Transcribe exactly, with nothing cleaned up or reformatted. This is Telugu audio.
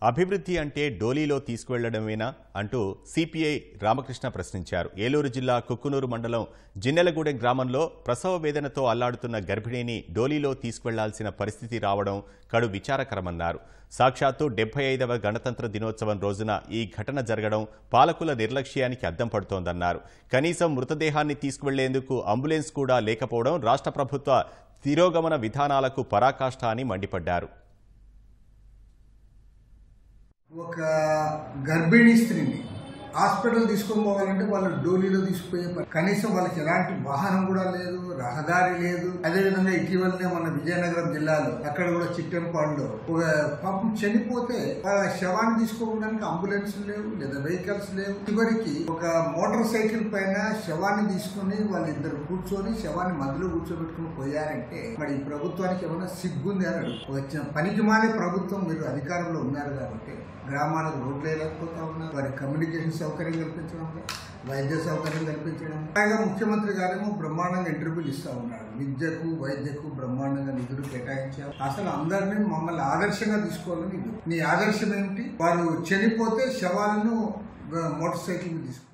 అభివృద్ధి అంటే డోలీలో తీసుకువెళ్లడమేనా అంటూ సిపిఐ రామకృష్ణ ప్రశ్నించారు. ఏలూరు జిల్లా కుక్కునూరు మండలం జిన్నెలగూడెం గ్రామంలో ప్రసవ వేదనతో అల్లాడుతున్న గర్భిణిని డోలీలో తీసుకువెళ్లాల్సిన పరిస్థితి రావడం కడు విచారకరమన్నారు. సాక్షాత్తు డెబ్బై ఐదవ గణతంత్ర దినోత్సవం రోజున ఈ ఘటన జరగడం పాలకుల నిర్లక్ష్యానికి అద్దం పడుతోందన్నారు. కనీసం మృతదేహాన్ని తీసుకువెళ్లేందుకు అంబులెన్స్ కూడా లేకపోవడం రాష్ట్ర ప్రభుత్వ తిరోగమన విధానాలకు పరాకాష్ఠ అని మండిపడ్డారు. ఒక గర్భిణీ స్త్రీని హాస్పిటల్ తీసుకొని పోవాలంటే వాళ్ళు డోలీలో తీసుకుపోయే కనీసం వాళ్ళకి ఎలాంటి వాహనం కూడా లేదు, రహదారి లేదు. అదేవిధంగా ఇటీవలనే మన విజయనగరం జిల్లాలో అక్కడ కూడా చిట్టెంపాడులో ఒక పాపం చనిపోతే ఆ శవాన్ని తీసుకోవడానికి అంబులెన్స్ లేవు లేదా వెహికల్స్ లేవు. చివరికి ఒక మోటార్ సైకిల్ పైన శవాన్ని తీసుకుని వాళ్ళిద్దరు కూర్చొని శవాన్ని మధ్యలో కూర్చోబెట్టుకుని పోయారంటే మరి ఈ ప్రభుత్వానికి ఏమైనా సిగ్గుంది అని అడుగు. పనికి మానే ప్రభుత్వం మీరు అధికారంలో ఉన్నారు కాబట్టి గ్రామాలకు రోడ్లు వేయలేకపోతా ఉన్నారు. వారి కమ్యూనికేషన్ సౌకర్యం కల్పించడం, వైద్య సౌకర్యం కల్పించడం. పైగా ముఖ్యమంత్రి గారేమో బ్రహ్మాండంగా ఇంటర్వ్యూలు ఇస్తా ఉన్నాడు. విద్యకు వైద్యకు బ్రహ్మాండంగా నిధులు కేటాయించారు. అసలు అందరినీ మమ్మల్ని ఆదర్శంగా తీసుకోవాలని నీ ఆదర్శం ఏమిటి? వారు చనిపోతే శవాలను మోటార్ సైకిల్ తీసుకు